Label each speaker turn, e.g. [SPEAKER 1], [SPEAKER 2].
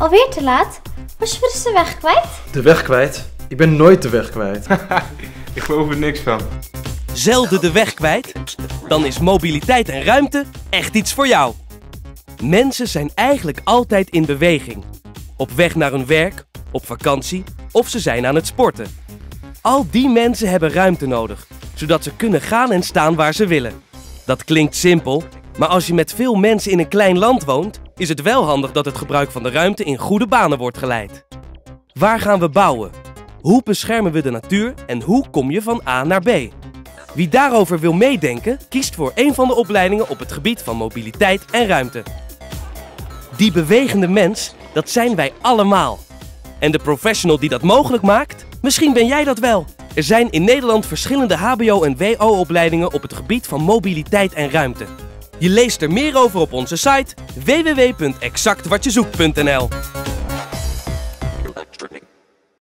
[SPEAKER 1] Alweer te laat? Was je dus de weg kwijt?
[SPEAKER 2] De weg kwijt? Ik ben nooit de weg kwijt.
[SPEAKER 3] Ik geloof er niks van.
[SPEAKER 4] Zelden de weg kwijt? Dan is mobiliteit en ruimte echt iets voor jou. Mensen zijn eigenlijk altijd in beweging. Op weg naar hun werk, op vakantie of ze zijn aan het sporten. Al die mensen hebben ruimte nodig, zodat ze kunnen gaan en staan waar ze willen. Dat klinkt simpel, maar als je met veel mensen in een klein land woont, is het wel handig dat het gebruik van de ruimte in goede banen wordt geleid. Waar gaan we bouwen? Hoe beschermen we de natuur en hoe kom je van A naar B? Wie daarover wil meedenken, kiest voor een van de opleidingen op het gebied van mobiliteit en ruimte. Die bewegende mens, dat zijn wij allemaal. En de professional die dat mogelijk maakt, misschien ben jij dat wel. Er zijn in Nederland verschillende hbo- en wo-opleidingen op het gebied van mobiliteit en ruimte. Je leest er meer over op onze site www.exactwatjezoekt.nl.